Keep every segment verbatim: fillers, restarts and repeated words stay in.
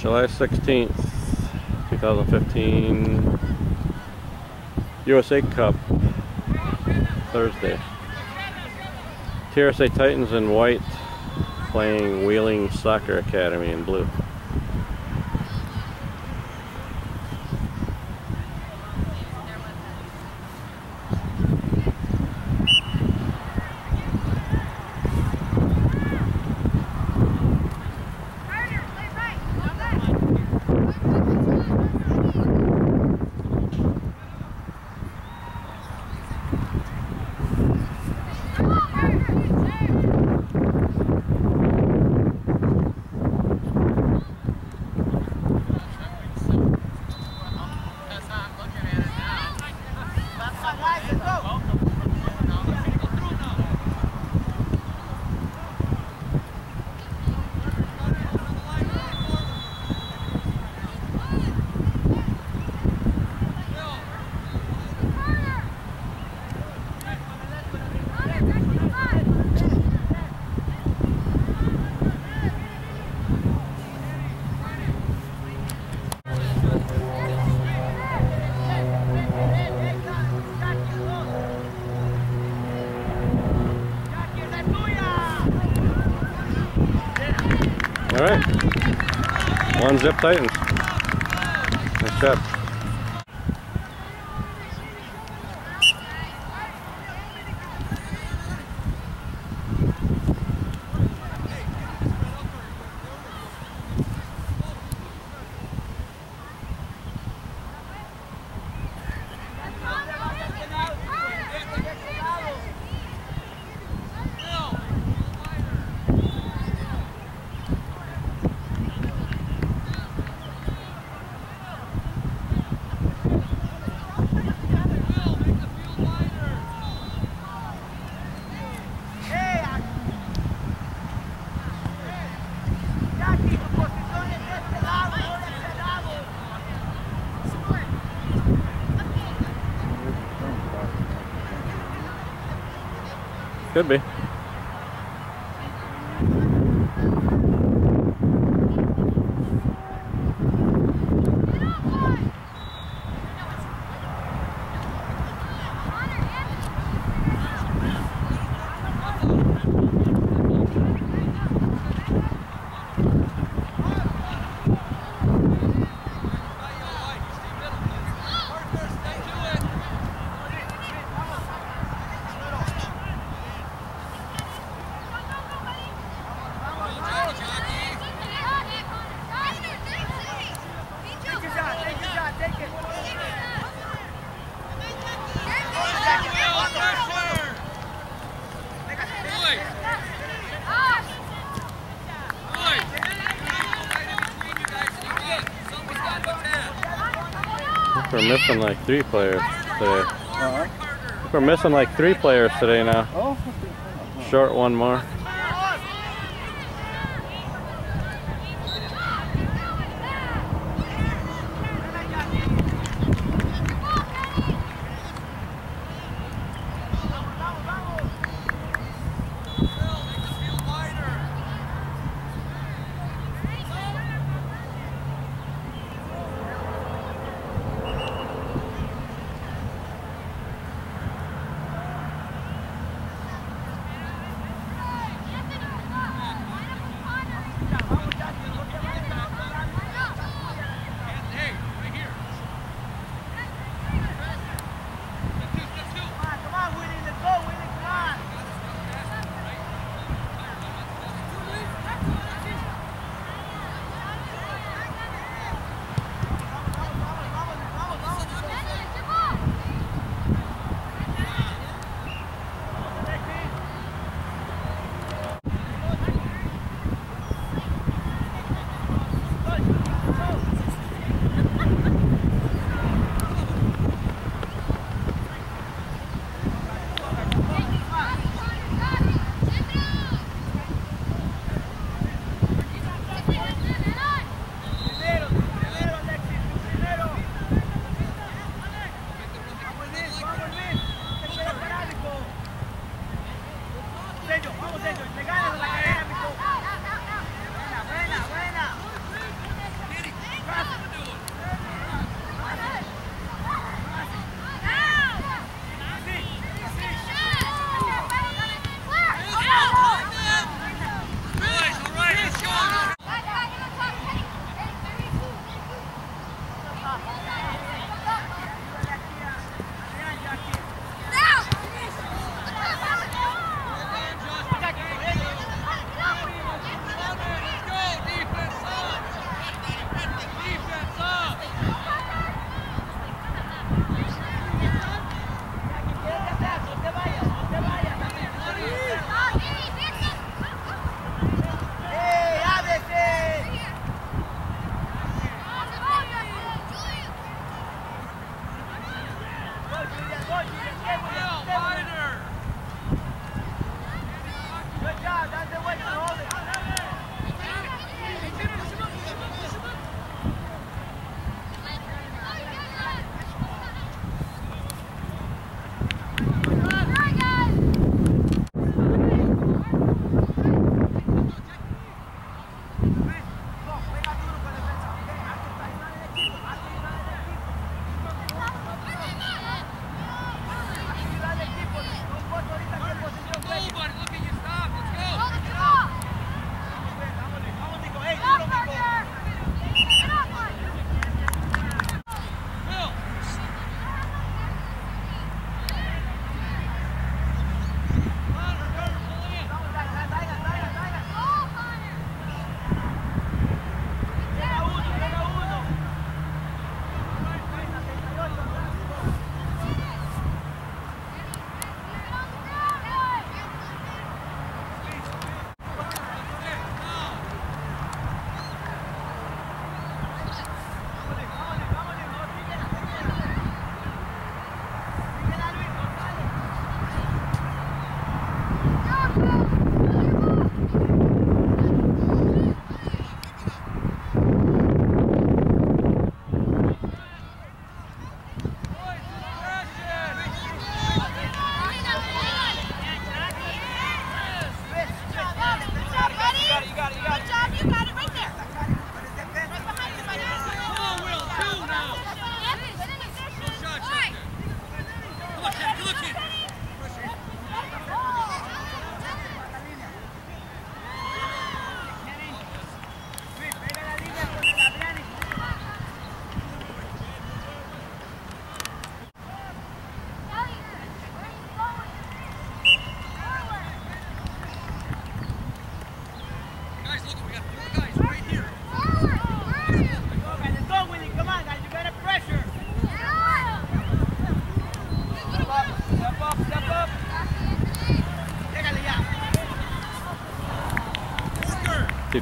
July sixteenth, two thousand fifteen U S A Cup, Thursday. T R S A Titans in white playing Wheeling Soccer Academy in blue. All right, one zip Titans. Nice job. Could be. We're missing like three players today. Uh-huh. We're missing like three players today now. Oh. Short one more.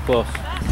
close.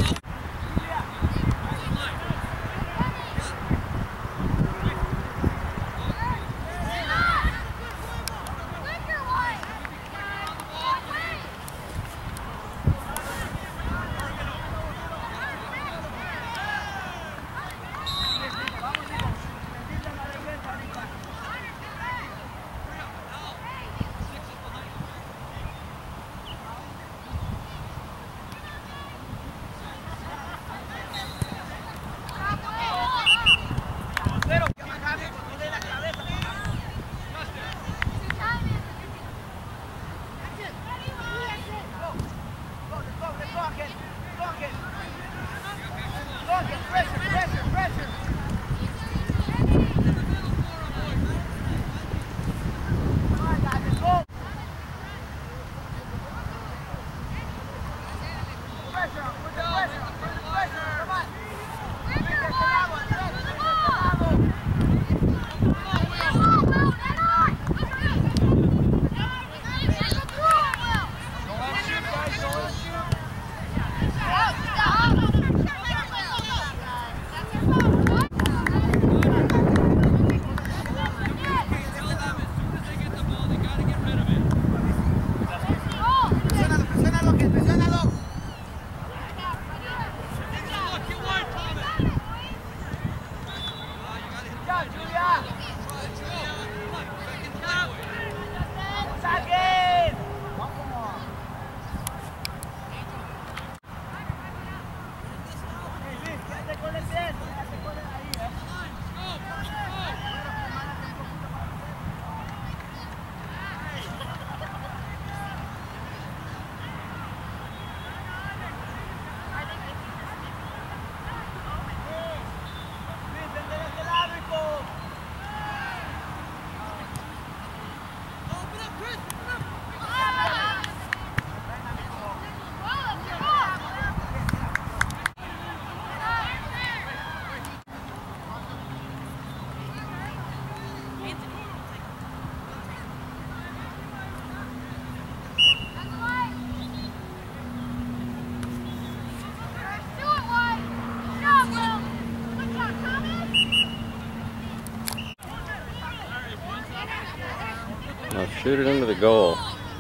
Now shoot it into the goal.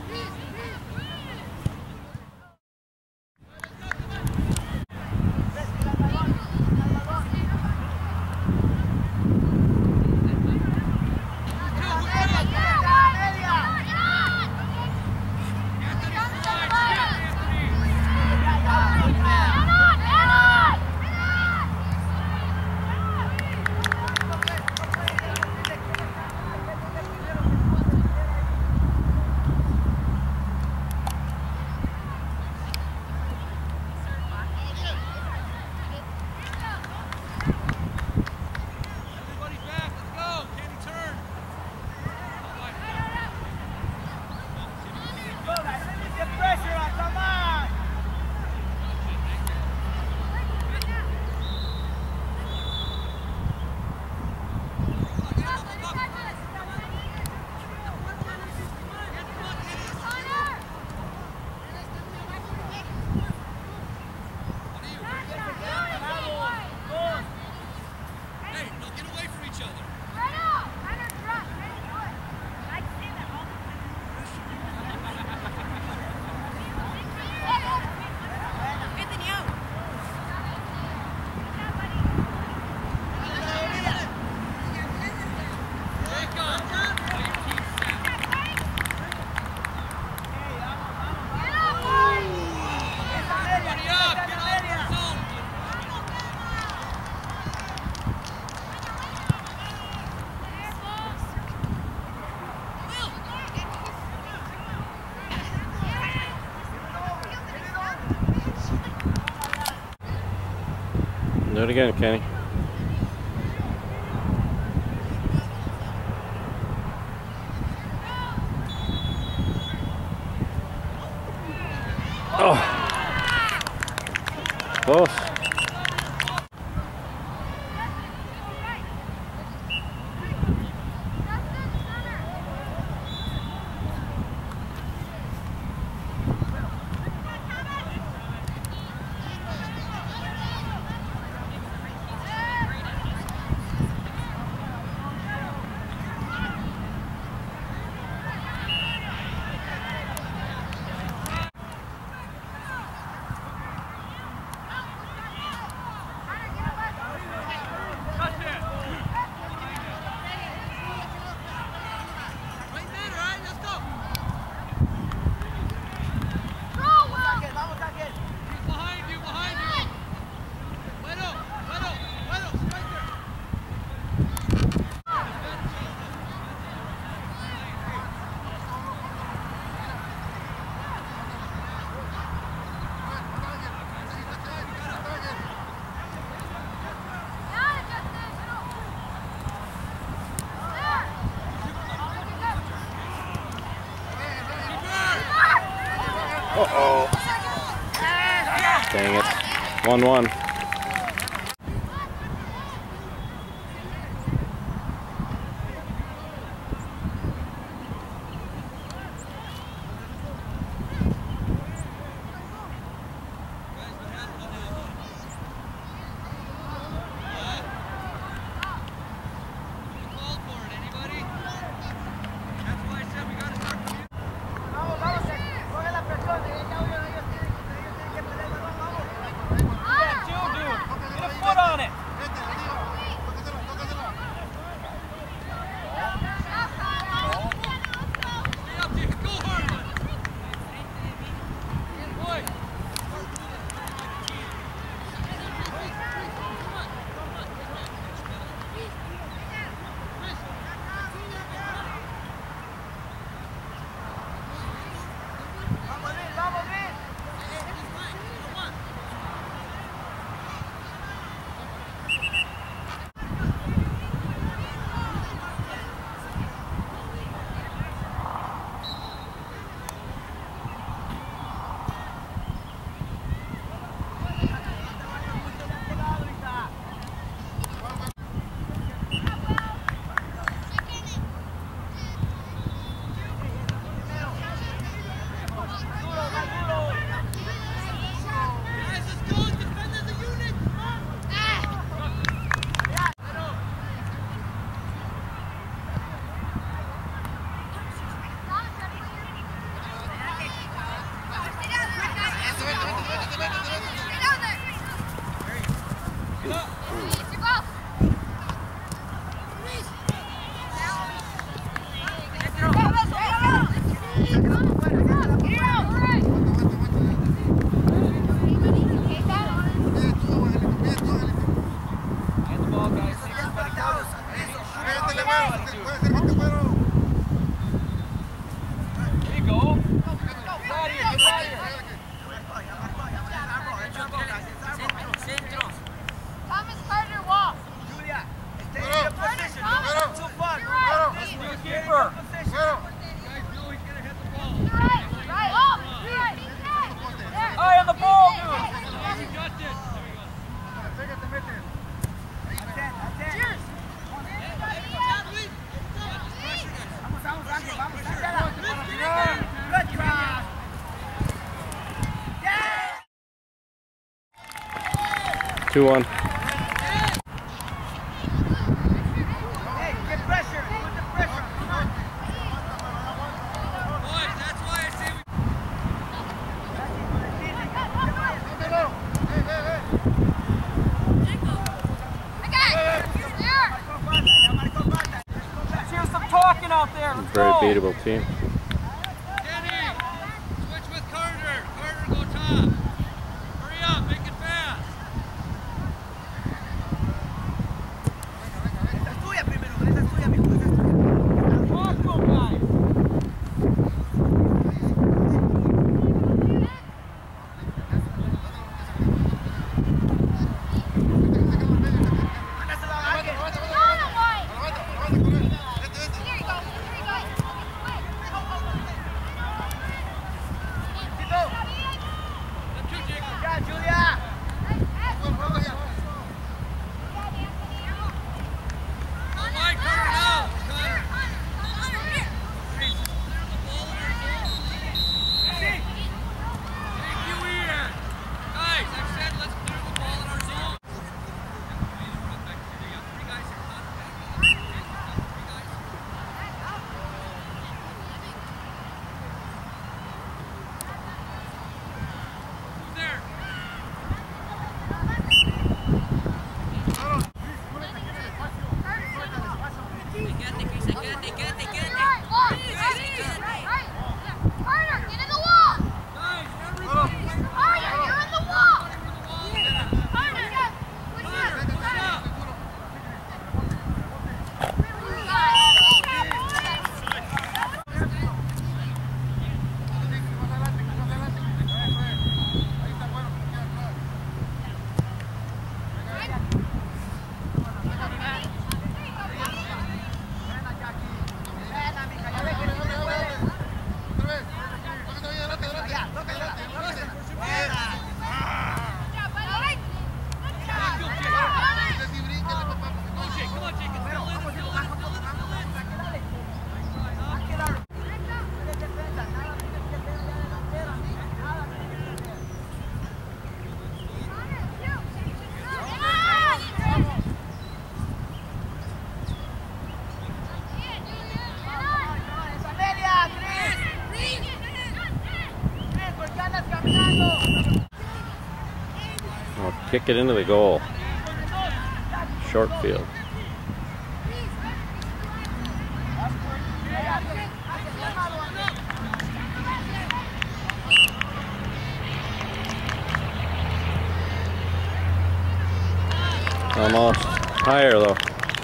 Do it again, Kenny. Oh, close. Uh-oh. Dang it. one one. two one. Very beatable team. Kenny, switch with Carter. Carter, go top. Hurry up, make it fast. Esa es tuya primero, esa es tuya, mijo, esa es tuya. Come on, guys. Kick it into the goal. Short field. Almost higher though.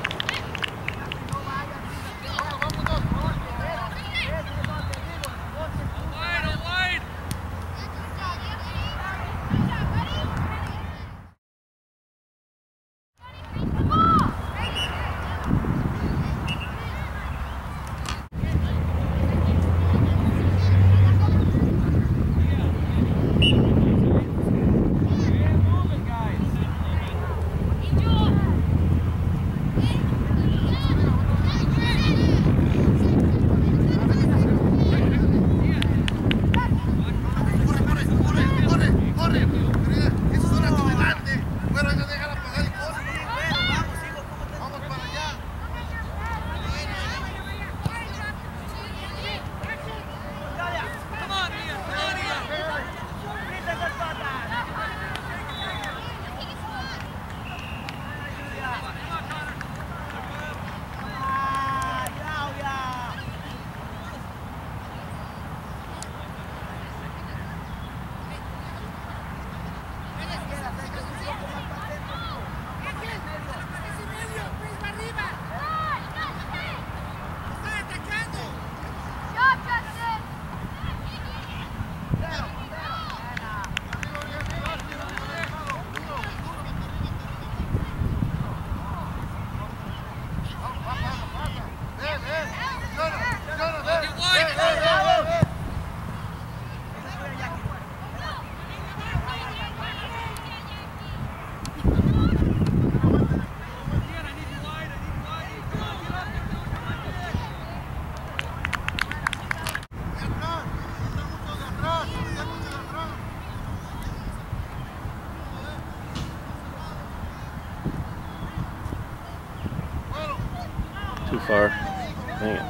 Too far. Dang it.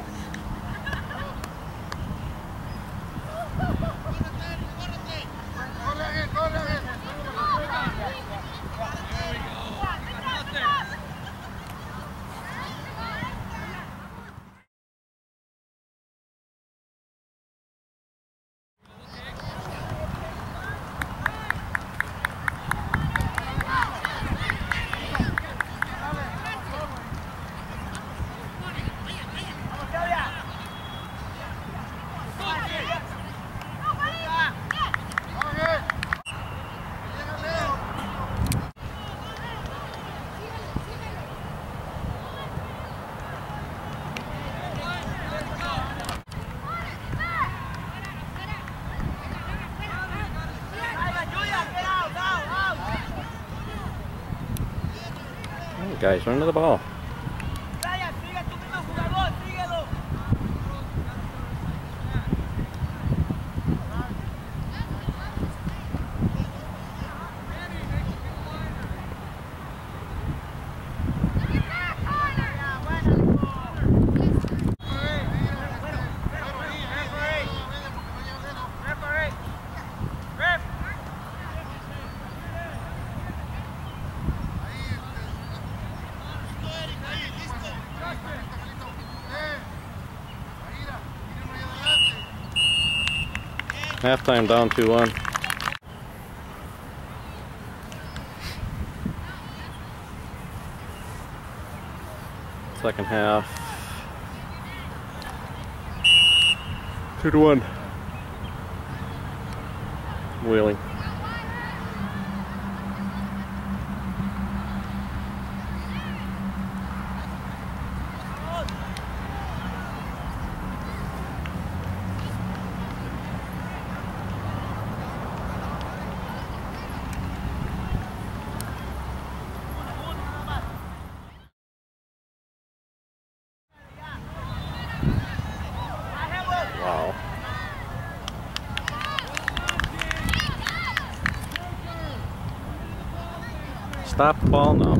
Guys, run to the ball. Halftime down two one. Second half. two to one. Wheeling. Wow. Stop the ball now.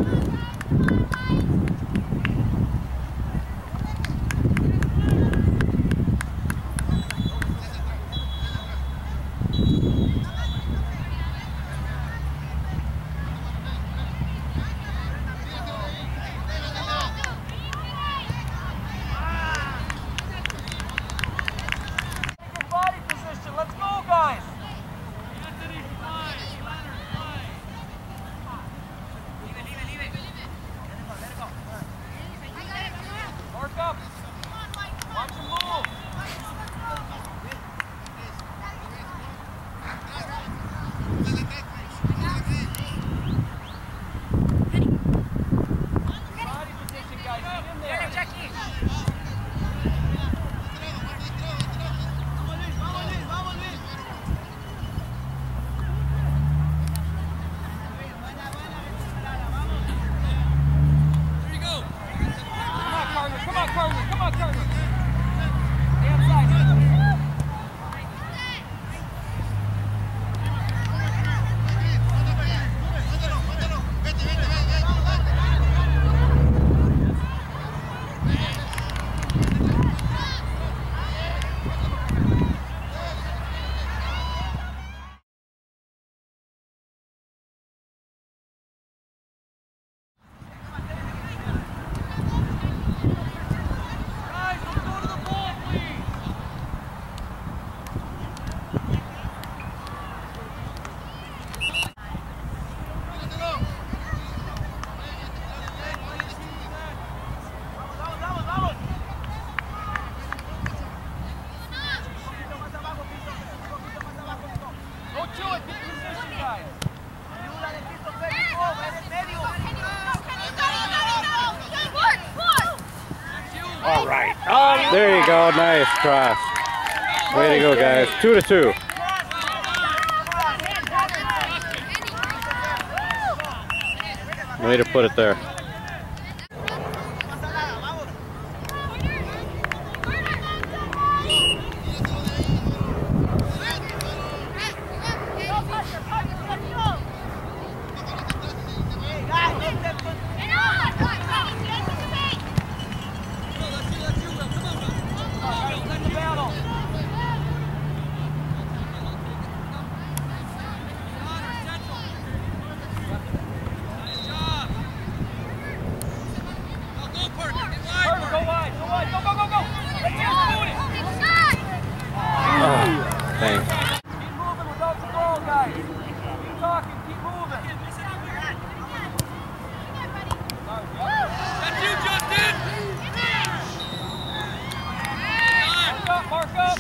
There you go. Nice cross. Way to go, guys. Two to two. Way to put it there. Thanks. Keep moving without the ball, guys. Keep talking, keep moving. That's you, Justin! Mark up, mark up!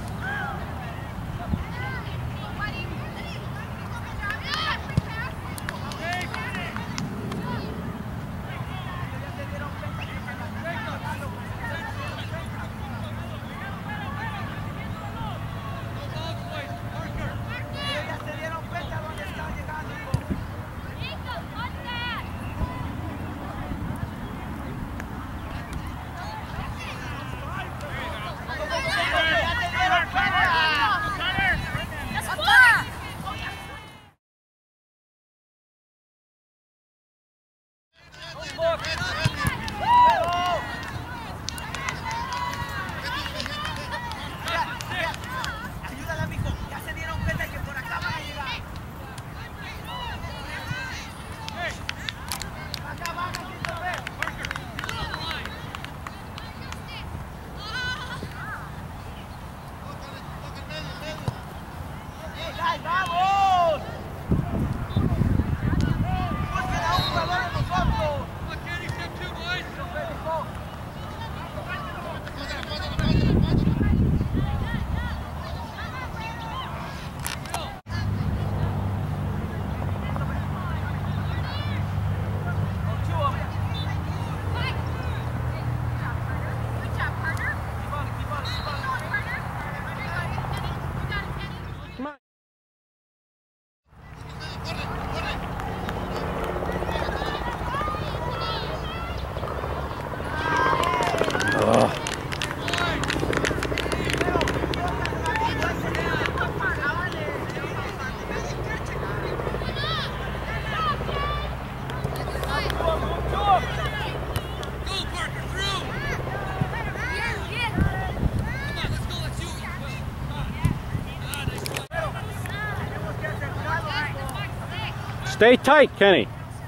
Stay tight, Kenny.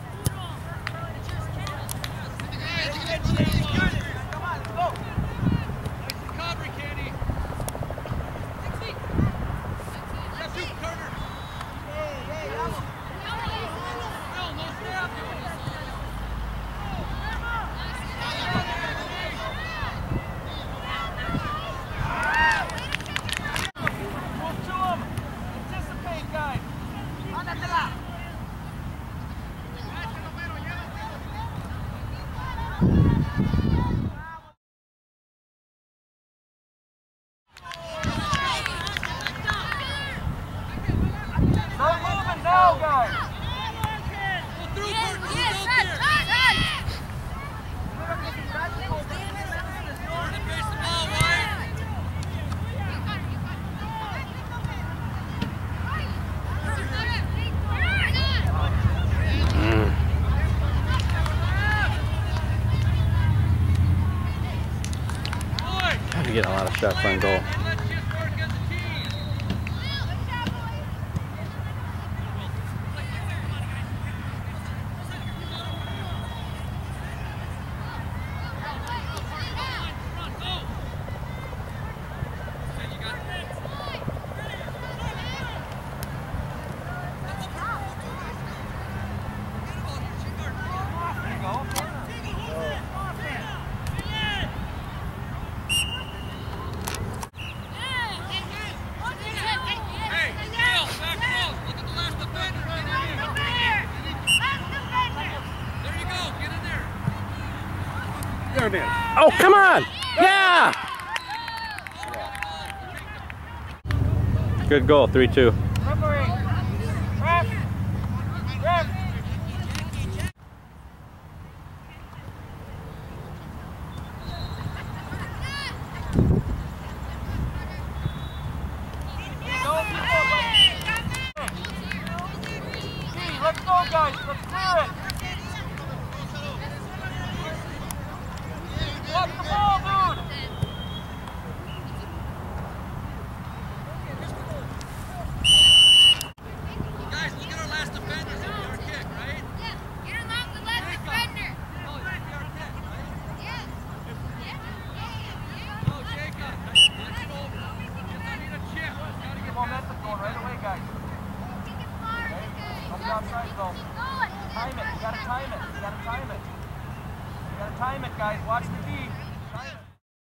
Now, guys! You're getting a lot of shots on goal. Oh, come on! Yeah! Good goal, three two. Let's go, guys. Let's clear it. Watch the ball, dude. Guys, look at our last defender. It's our kick, right? Yeah. Get along the last defender. Oh, it's our kick, right? Yeah. Yeah. Oh, Jacob. Let's get over. I need a chip. Gotta get momentum going right away, guys. Don't be outside, though. Time it. You gotta time it. You gotta time it. You gotta time it, guys. Watch the D. Time it.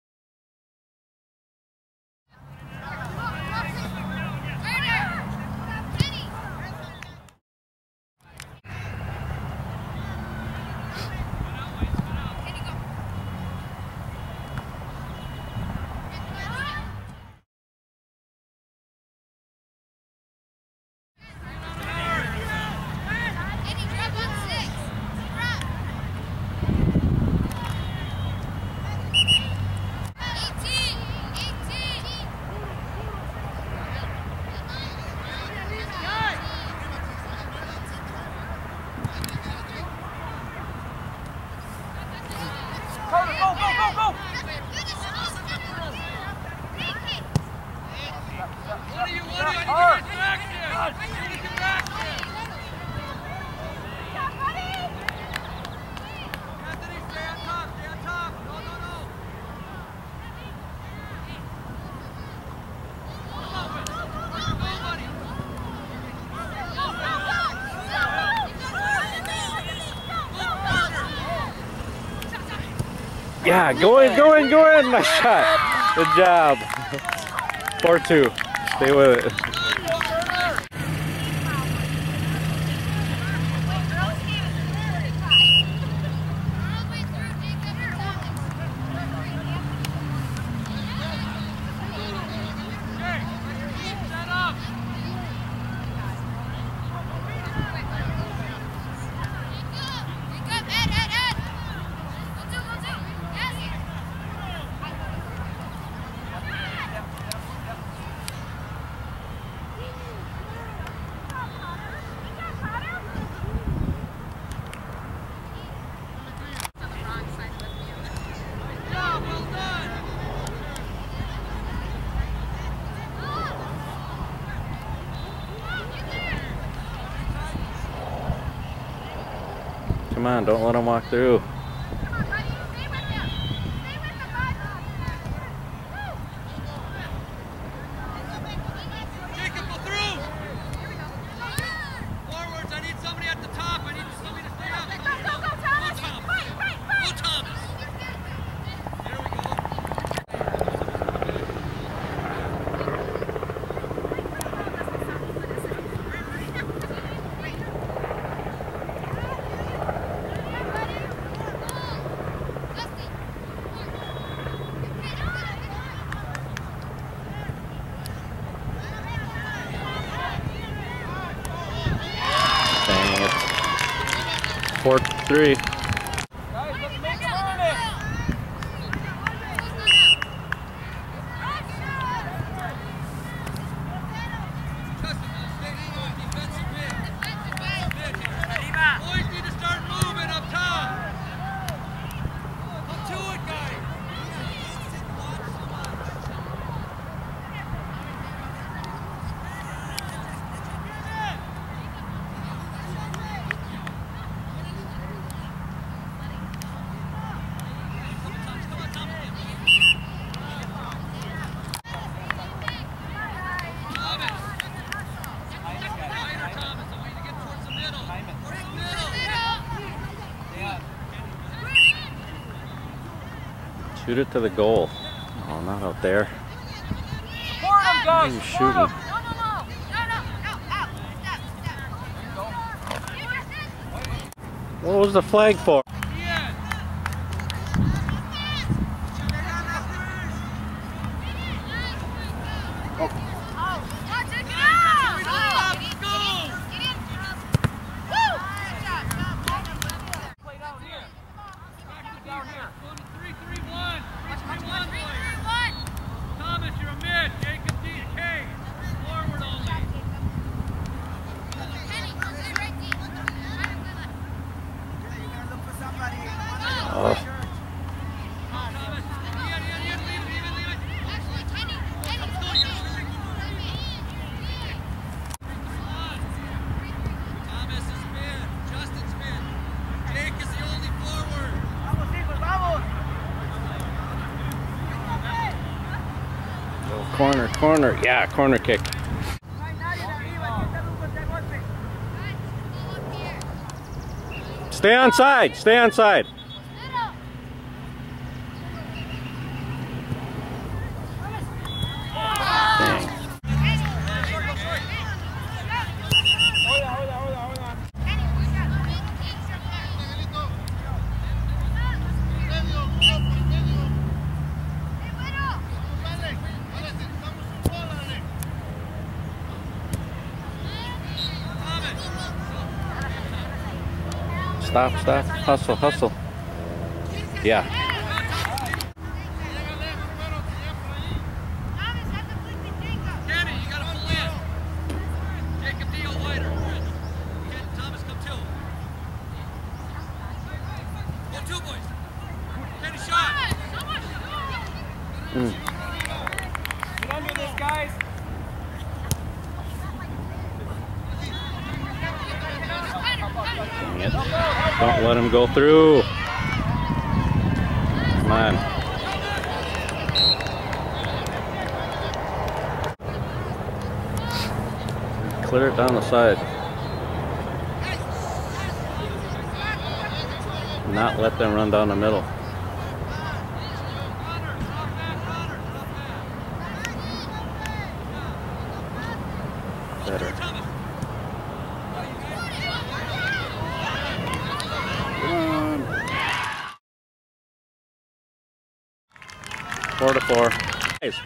Yeah, go in, go in, go in. Nice shot. Good job. four two. Stay with it. Come on, don't let them walk through. Jacob, go through! Forwards, I need somebody at the top. I need somebody to stay up. Go, go, go, Thomas! Right, right, right! Go, Thomas! There we go. Dang it. four three. Guys, let's make him earn it. Justin, let's stay on defensive mid. Mid here. Boys need to start moving up top. Come to it, guys. Shoot it to the goal. Oh, not out there. Support him, guys. He's Support shooting. him. No, no, no! No, no, no! Out! Step, step! What was the flag for? Ian. Oh, watch it! Corner, corner. Yeah, corner kick. Stay on side. Stay on side. Dang. Stop, stop. Hustle, hustle. Yeah. Kenny, you gotta pull in. Jacob Dio later. Ken Thomas, come two. Go two, boys. Kenny shot. Mm. Get under this, guys. Dang it. Don't let him go through. Come on. Clear it down the side. Not let them run down the middle. Better. Four to four. Nice.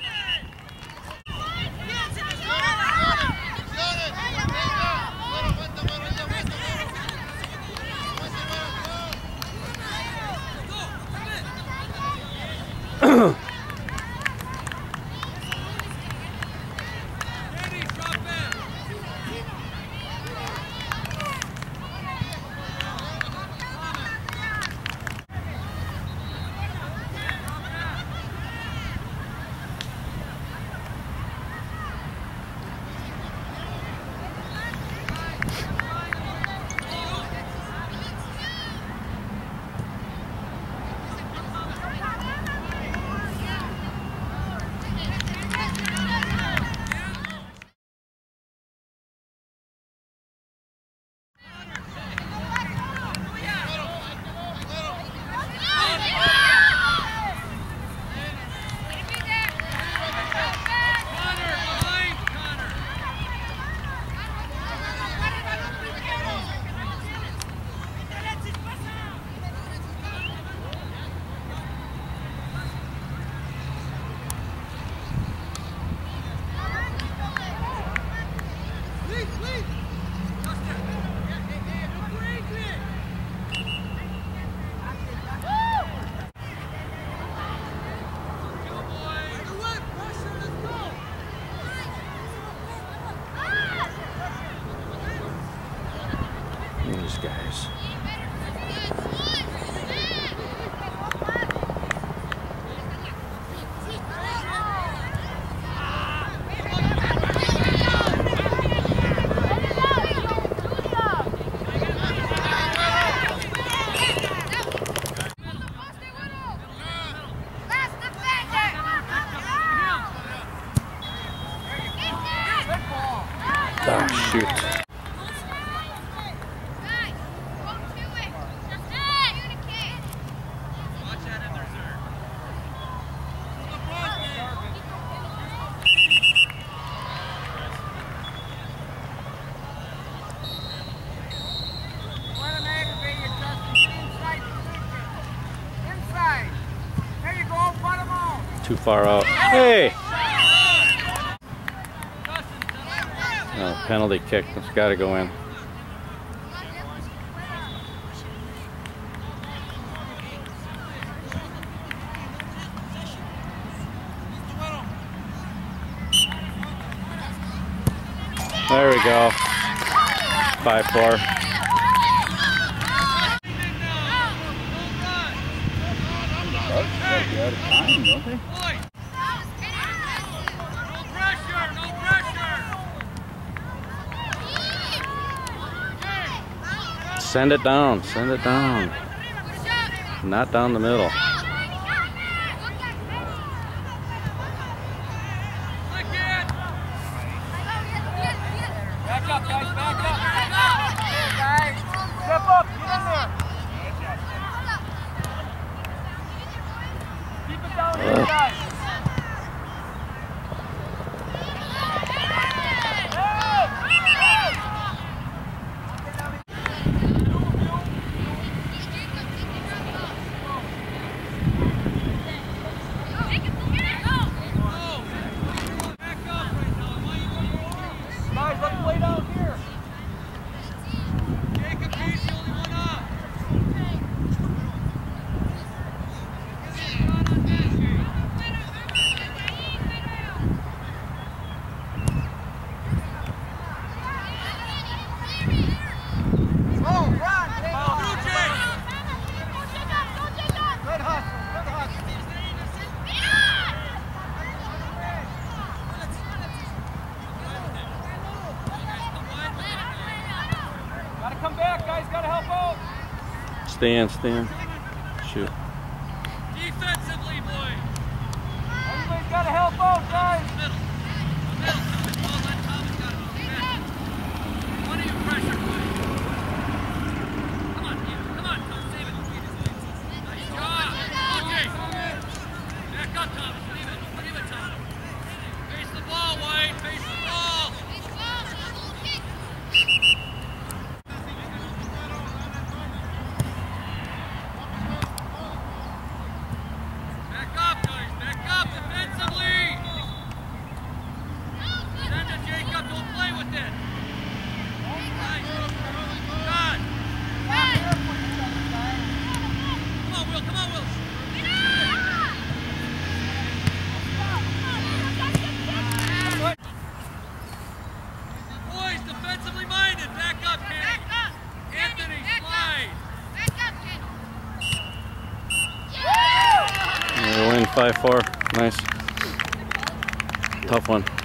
These guys. Oh, shoot. Too far out. Hey! Oh, penalty kick. It's got to go in. There we go. five four. Out of time, don't they? Send it down, send it down. Not down the middle. Stand, stand. Shoot. Defensively, boys. Everybody's got to help out, guys. Middle. Middle. Well done, Thomas. Got it. Defend. What are you pressure, boys? Come on, Ian. Come on, Tom. Save it. Nice job. Okay. Back up, Thomas. Leave it. Leave it, Thomas. Face the ball, White. Face the ball. Back up, guys. Back up defensively. Send it, Jacob. Don't play with it. Nice. God. Come on, Will. Come on, Will. Boys, defensively minded. Back up, Kenny. Anthony, slide. They win five four. Nice. Tough one.